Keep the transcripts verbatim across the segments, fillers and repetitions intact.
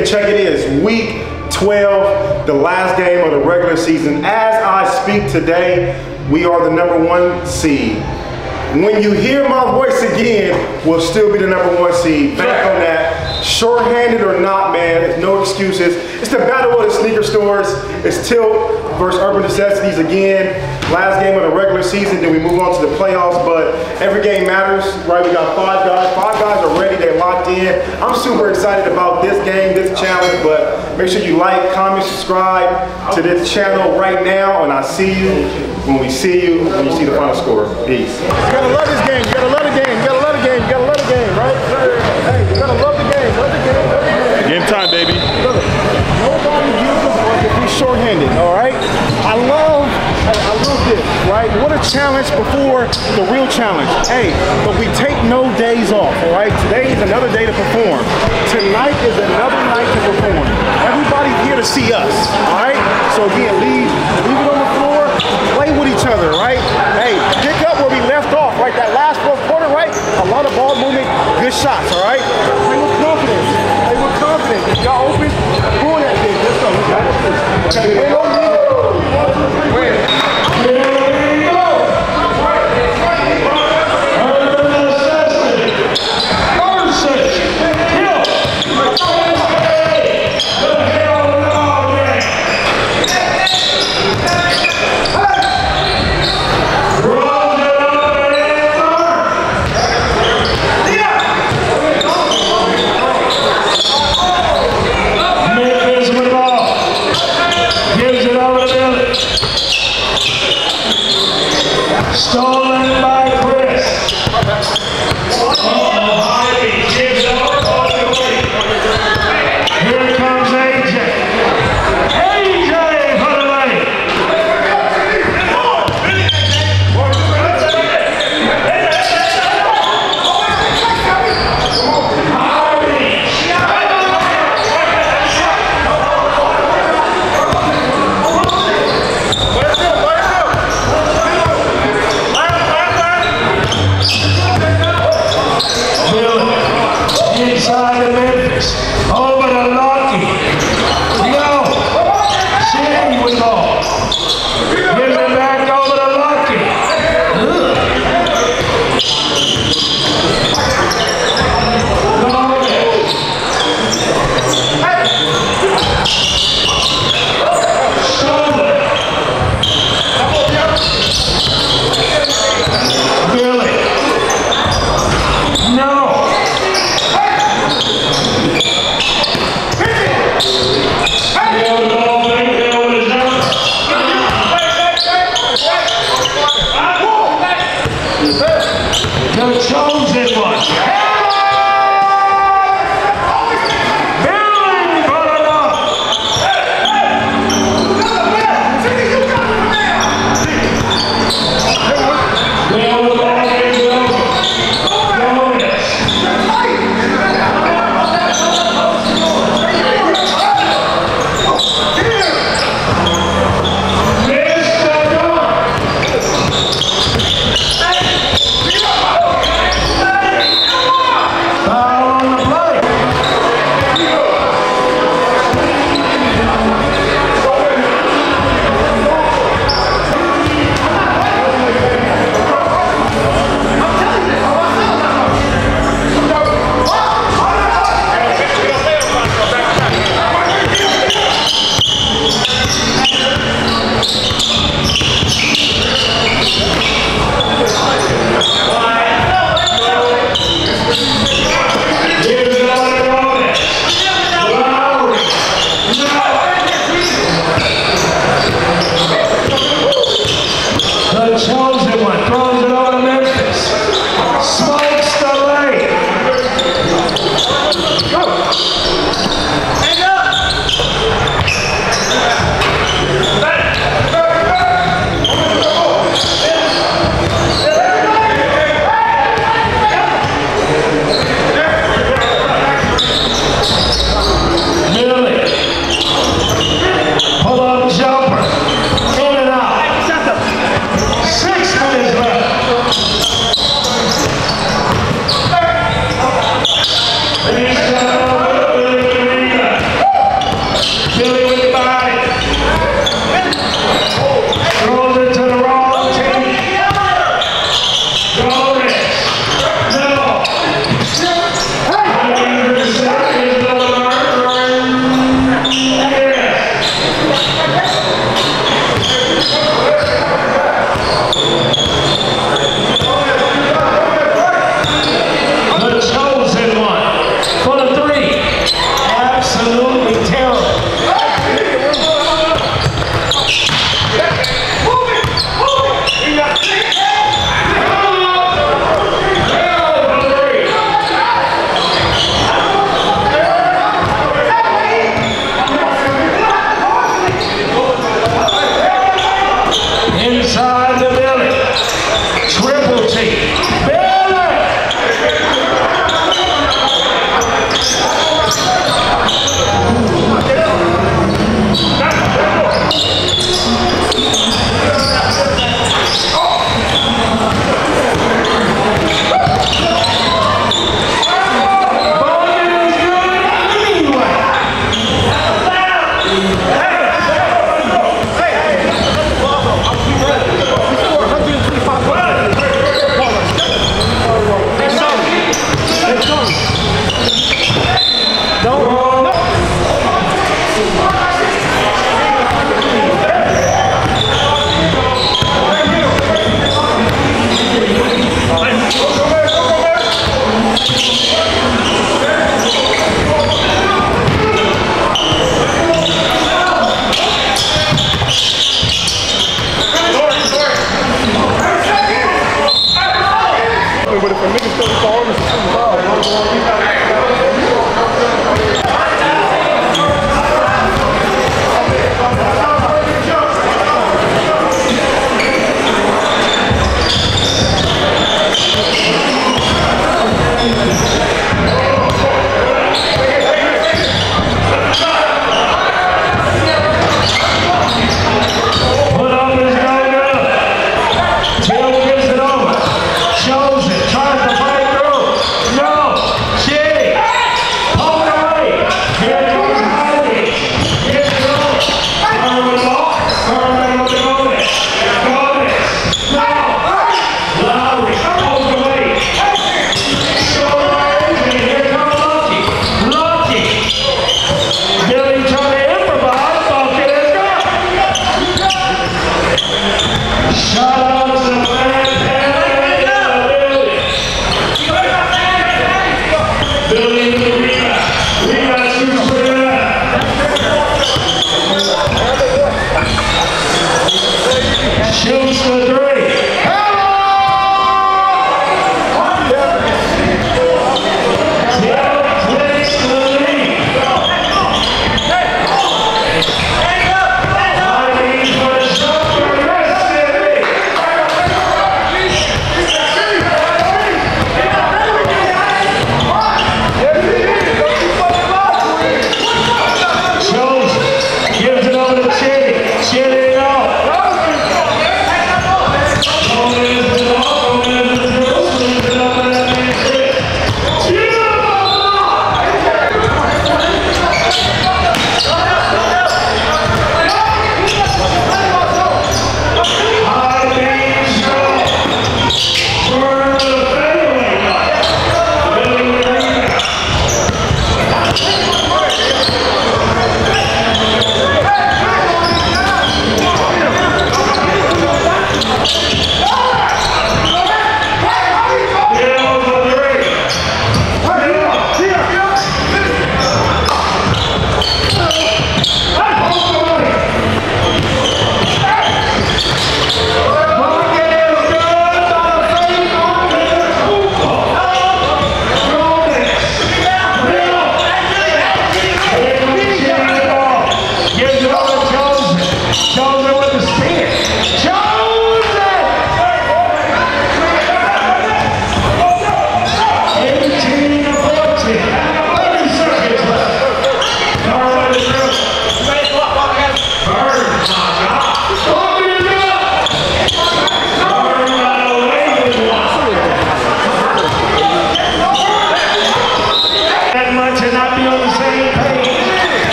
and check it is week twelve, the last game of the regular season. As I speak today, we are the number one seed. When you hear my voice again, we'll still be the number one seed. Back on that. Short-handed or not, man, there's no excuses. It's the battle of the sneaker stores. It's Tilt versus Urban Necessities again. Last game of the regular season, then we move on to the playoffs, but every game matters, right? We got five guys. Five guys are ready, they're locked in. I'm super excited about this game, this challenge, but make sure you like, comment, subscribe to this channel right now, and I'll see you when we see you, when you see the final score. Peace. You gotta love this game, you gotta love the game, you gotta love the game, you gotta love the game, right? Hey, you gotta love the game, love the game, love the game. Game time, baby. Look, nobody gives a fuck if we short-handed, all right? I love, I, I love this, right? What a challenge before the real challenge. Hey, but we take no days off, all right? Today is another day to perform. Tonight is another night to perform. Everybody's here to see us, all right? So again, leave, leave it on the floor, play with each other, right? Hey, pick up where we left off, right? That last fourth quarter, right? A lot of ball movement, good shots, all right? Play with confidence, play with confidence. If y'all open, pull that thing. Let's go, we got it. Okay, wait on me. Wait. Stolen by Chris. Oh, Harvey gives it up all the way. Here comes A J. A J for the lane. Harvey. Inside the Billy. Triple T. Billy!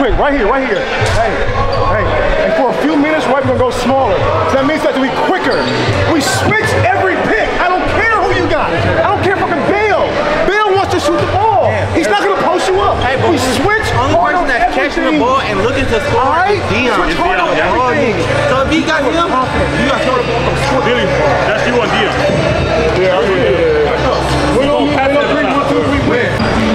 quick, right here, right here. Hey, hey, and for a few minutes, right, we're gonna go smaller. So that means that we quicker. We switch every pick. I don't care who you got. I don't care fucking Bill. Bill wants to shoot the ball. He's not gonna post you up. Hey, but we switch only person that's catching the ball and looking to score right? is Dion. Switch hard on everything. So if you got him, you got to throw the ball from score. Billy, that's you on Dion. Yeah, yeah, yeah. We don't pass no three, one, two, three, win.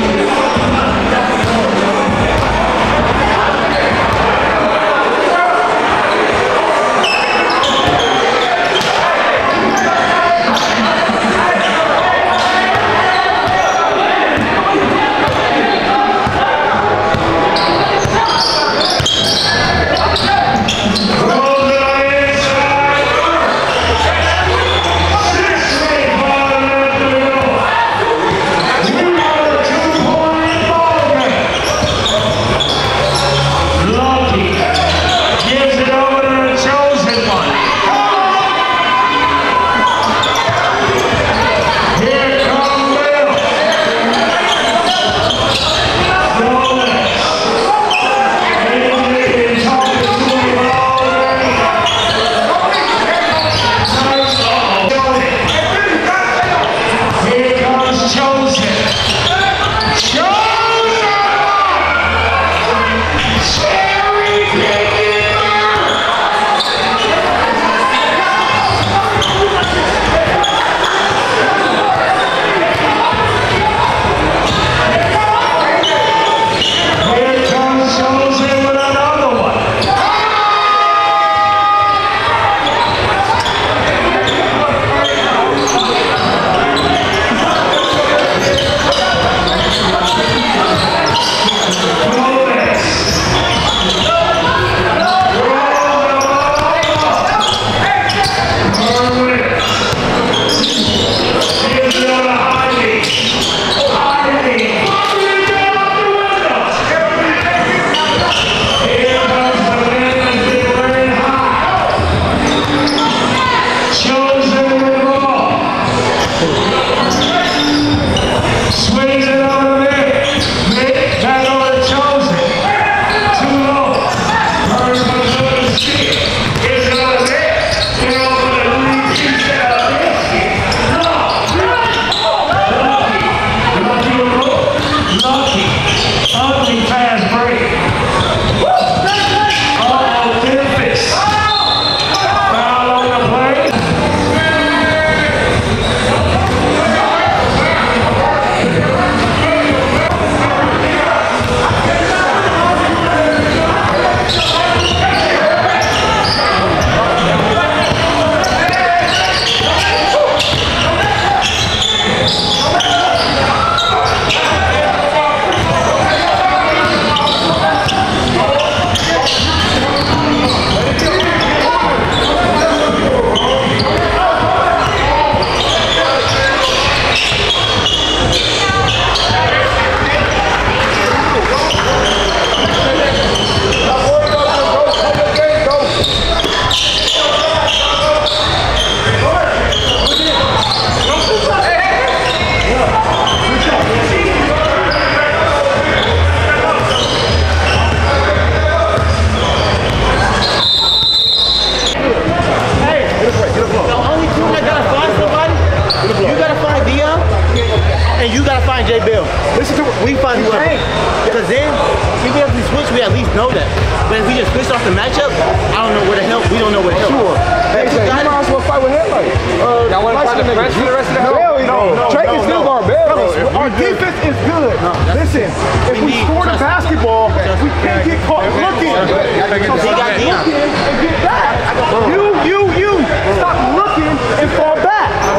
Because then, even if we switch, we at least know that. But if we just switch off the matchup, I don't know where to help. We don't know where to help. Sure. Hey, you might as well fight with Headlight. Uh, Y'all want to fight the French for the rest of the help? Hell no. no Drake no, is still no. barbaric. Our defense is good. No, Listen, if we, we score the basketball, we can't get caught looking. So stop looking and get back. You, you, you. Stop looking and fall back. Come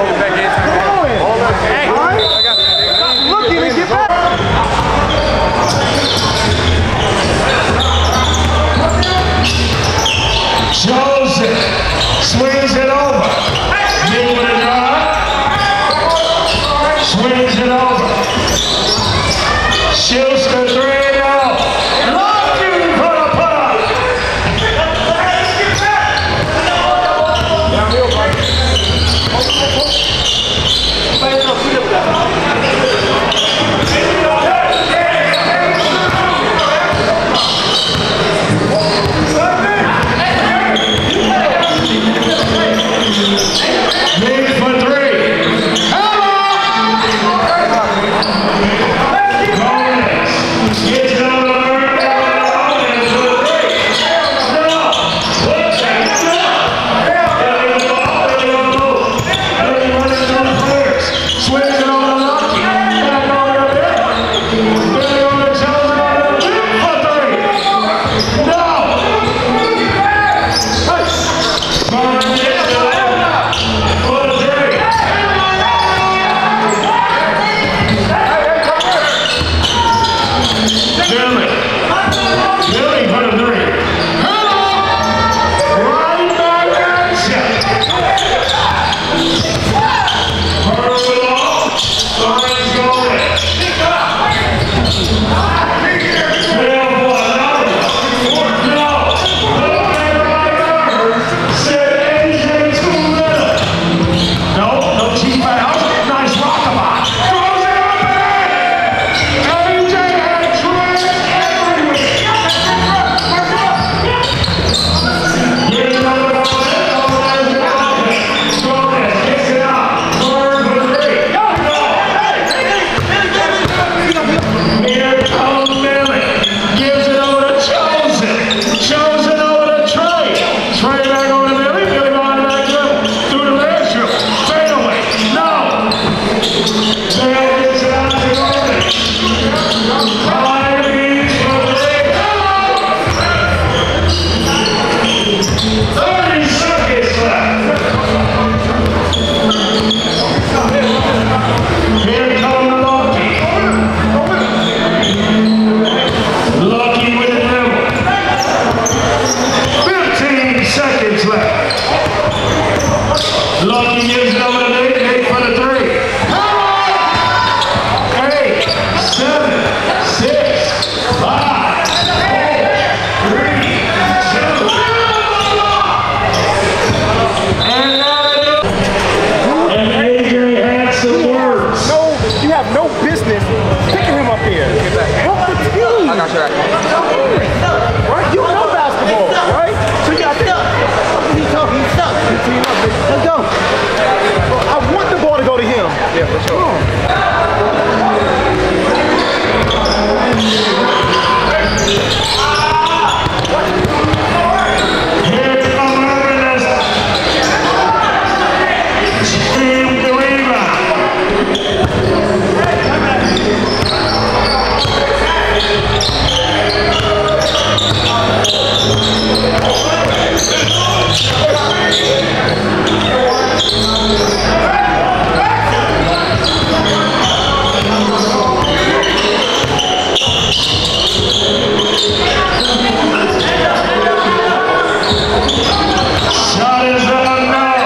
on. Hey, all right? Stop looking and get back. Joseph swings it over. Give it a drive. Swings it over. Shoots the three out. Locked in front of seconds left. Lucky gives it over to Nate. Nate for the three. Eight, seven, six, five, four, three, two. And now and A J had some words. No, you have no business picking him up here. Help the team. I got you. Right? You know basketball, right? So you got to He's tough. He's stuck. Let's go. I want the ball to go to him. Yeah, for sure. Here come Urban as Steve the rebound. Shot is up now.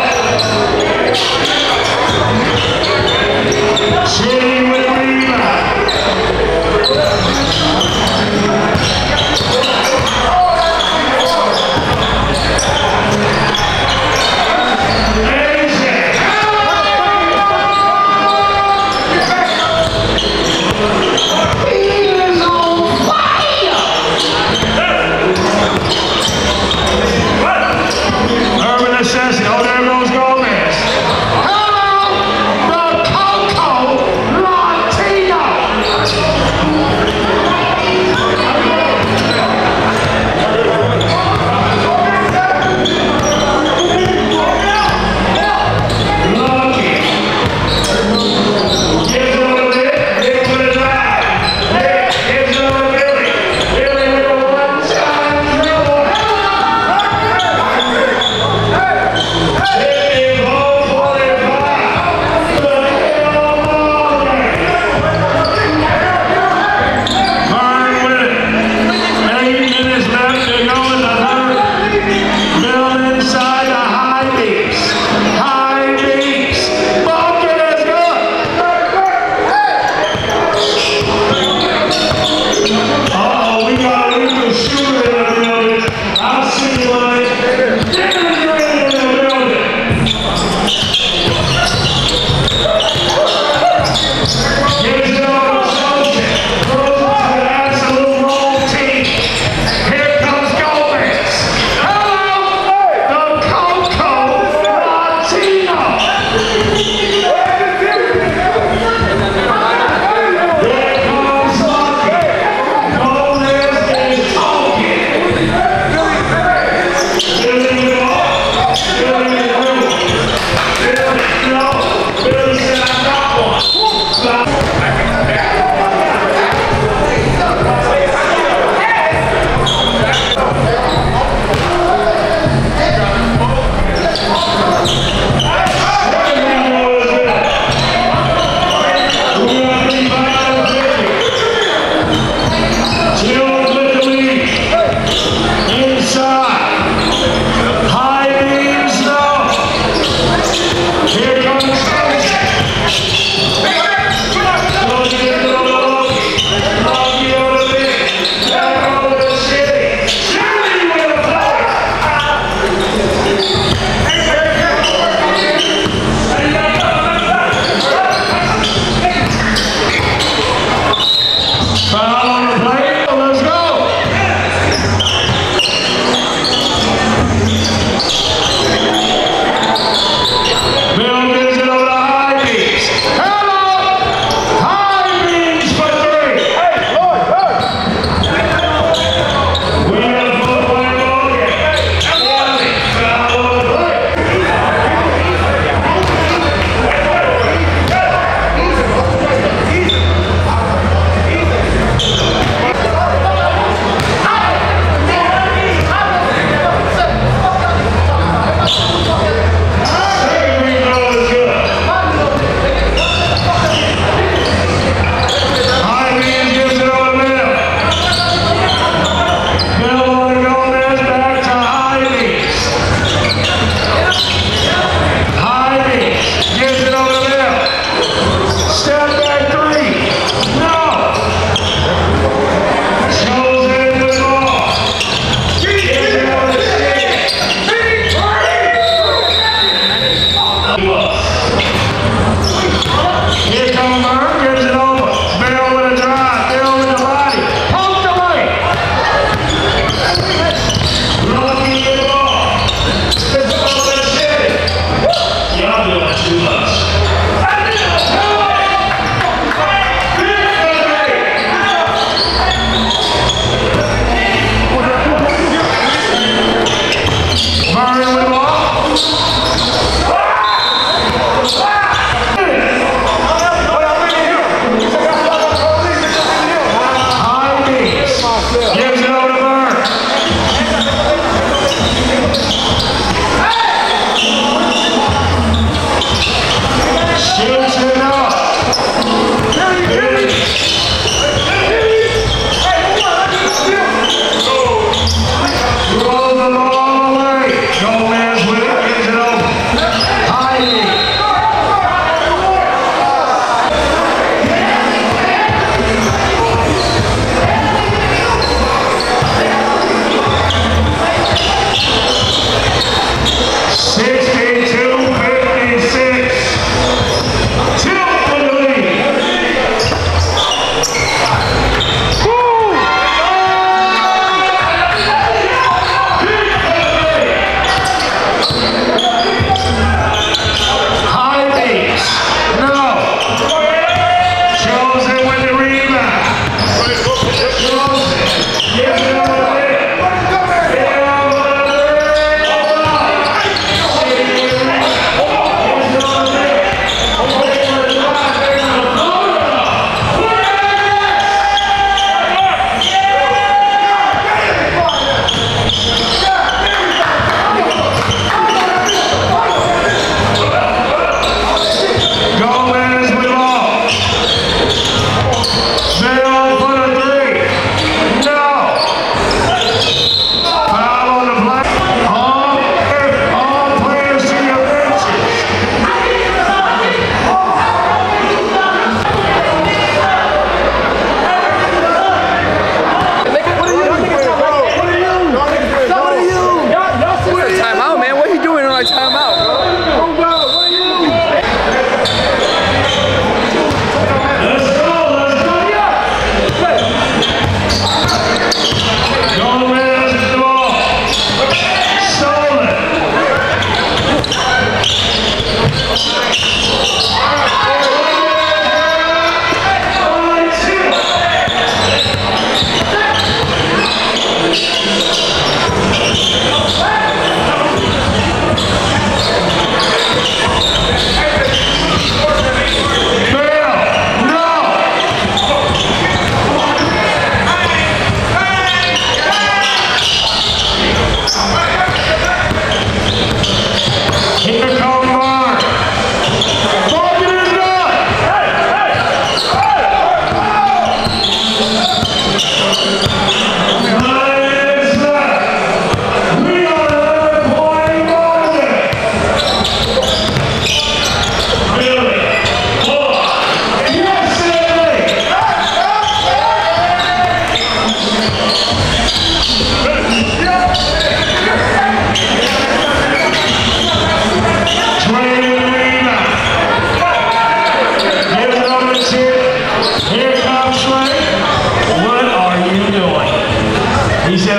City with the rebound. A J. He is on fire. Urban Assassin. Oh, there goes Gomez. Hello, the Coco.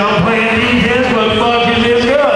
I'm playing defense, but fuck is this good?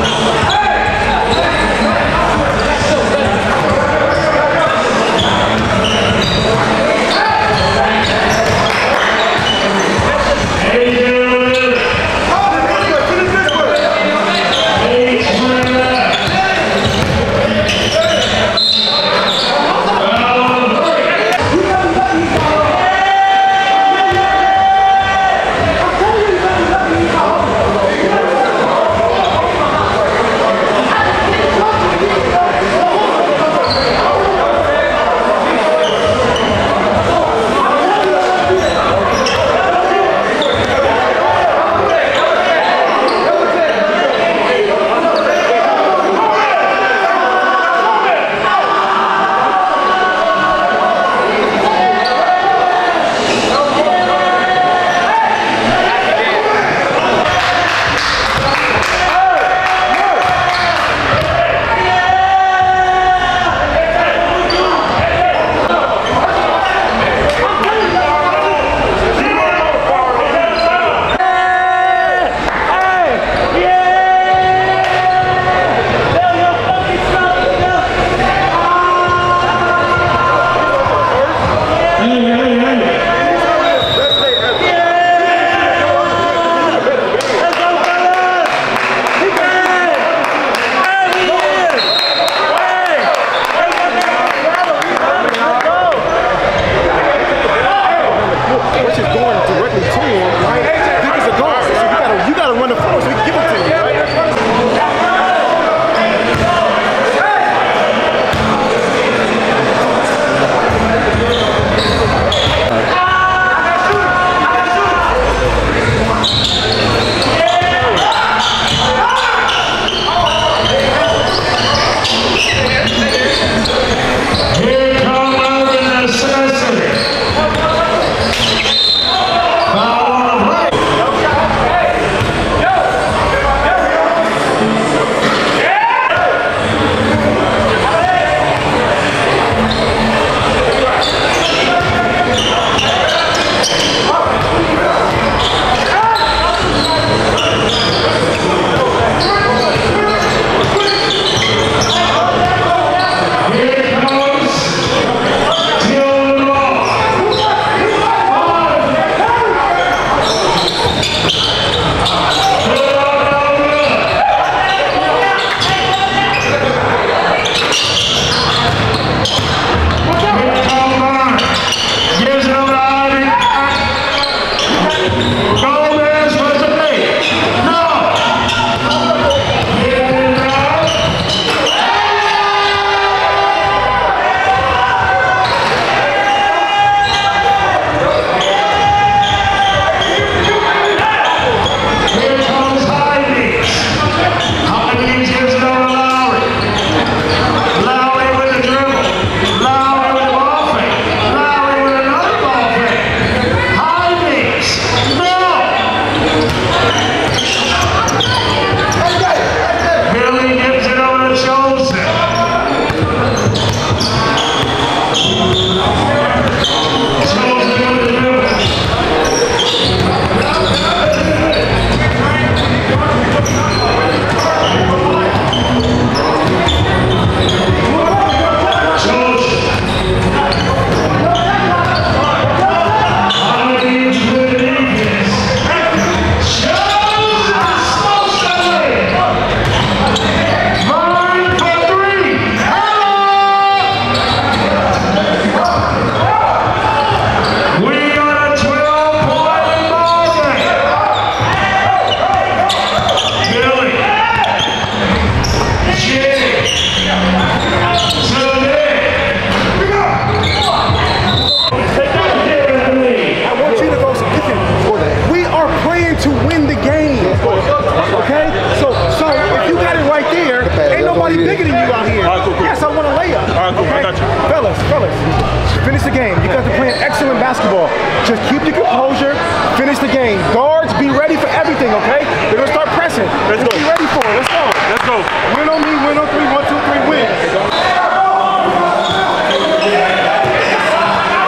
Finish the game. You guys are playing excellent basketball. Just keep your composure. Finish the game. Guards, be ready for everything, okay? They're going to start pressing. Let's go. Be ready for it. Let's go. Let's go. Win on me, win on three. One, two, three, win.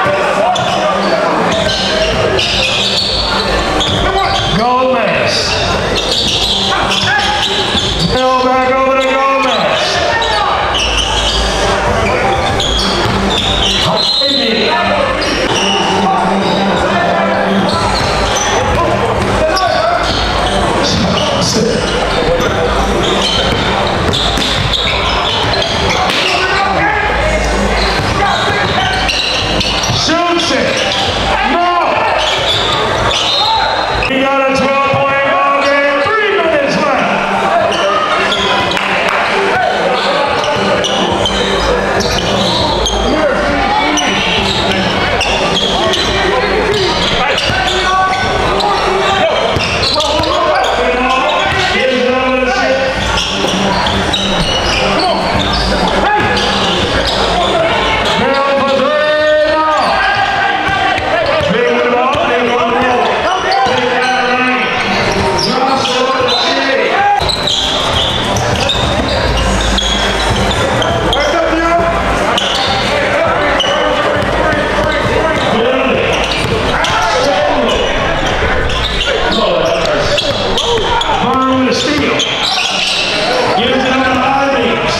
Gomez. Now back over to Gomez. Shoots it. No. We got a twelve point ball game. Three minutes left. Here's another shit. Now for three. No. Big with the ball. Big with the ball. Big out of lane. Drops over the city. Burn with a steal. Gives it up to Harvey.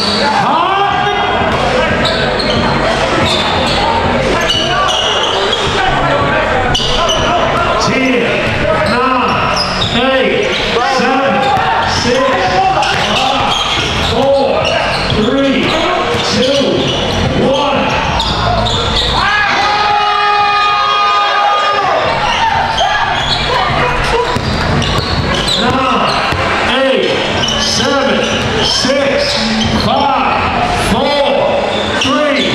Ten, nine, eight, seven, six, five, four, three, two, one. Nine, eight, seven, six, five, four, three,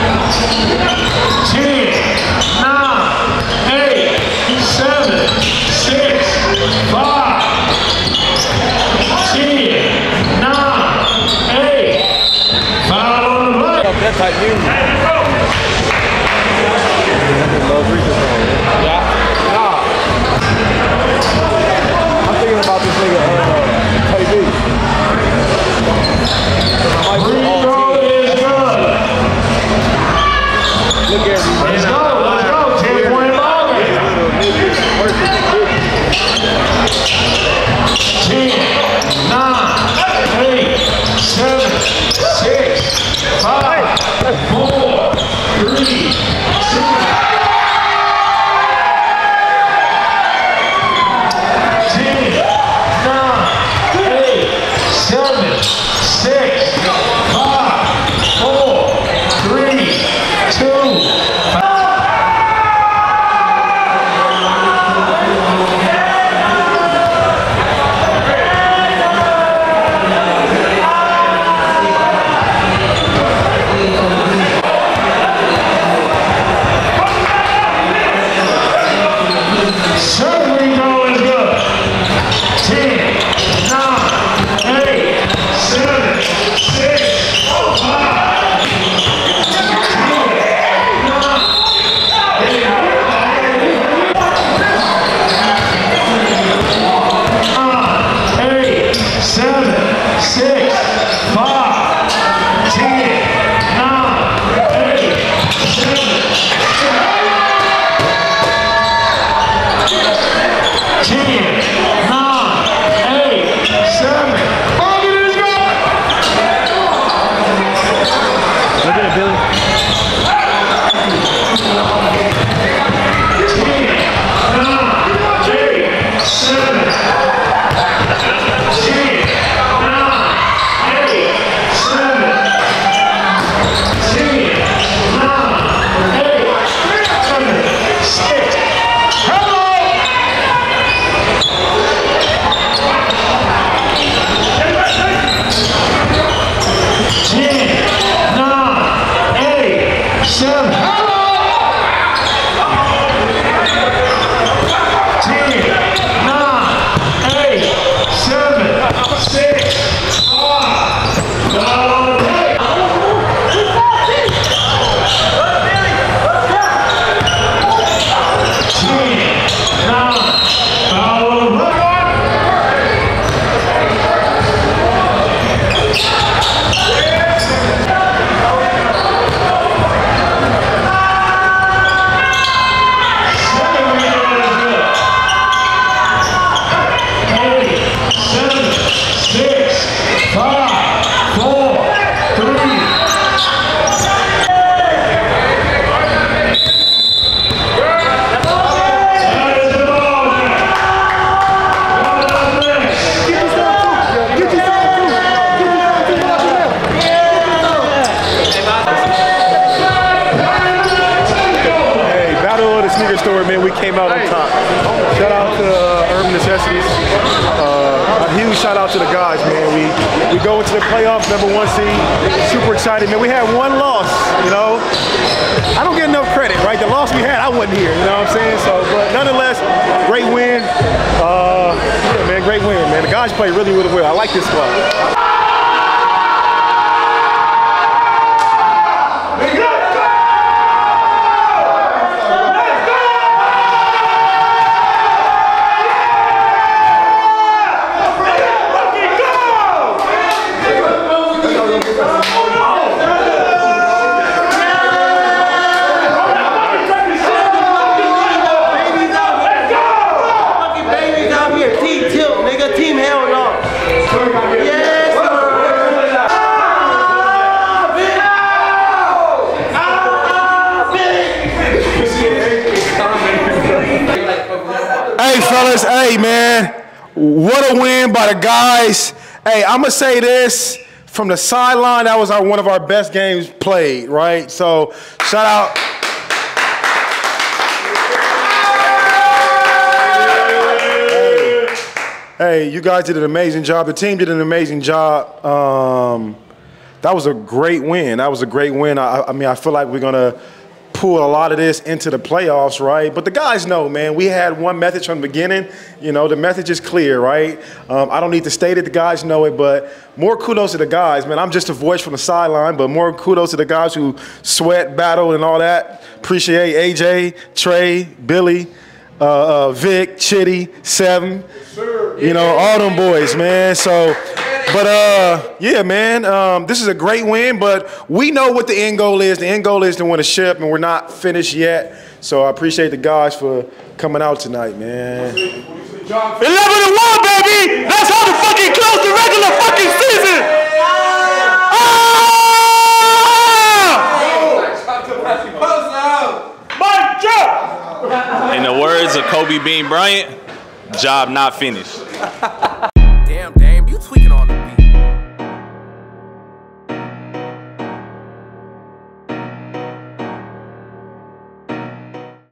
ten, nine, eight, seven, six, five, ten, nine, eight, five on the play. That type music. Yeah. Nah. I'm thinking about this nigga, uh, K B. Free throw is good. Look at me. Let's go, let's go. ten point ball game. ten, nine, eight, seven, six, five, four, three, Uh, a huge shout out to the guys, man. We we go into the playoffs, number one seed. Super excited, man. We had one loss, you know. I don't get enough credit, right? The loss we had, I wasn't here, you know what I'm saying? So, but nonetheless, great win. Uh, yeah, man, great win, man. The guys played really, really well. I like this squad. Hey fellas, hey man, what a win by the guys. Hey, I'm gonna say this, from the sideline, that was our, one of our best games played, right? So shout out. Hey, hey, you guys did an amazing job. The team did an amazing job. Um, that was a great win. That was a great win. I, I mean, I feel like we're gonna pull a lot of this into the playoffs, right? But the guys know, man, we had one message from the beginning. You know, the message is clear, right? Um, I don't need to state it, the guys know it, but more kudos to the guys, man. I'm just a voice from the sideline, but more kudos to the guys who sweat, battle, and all that. Appreciate A J, Trey, Billy, uh, uh, Vic, Chitty, Seven, you know, all them boys, man. So, but uh, yeah, man, um, this is a great win, but we know what the end goal is. The end goal is to win a ship, and we're not finished yet. So I appreciate the guys for coming out tonight, man. eleven and one, baby! That's how to fucking close the regular fucking season! Ah! In the words of Kobe Bean Bryant, job not finished.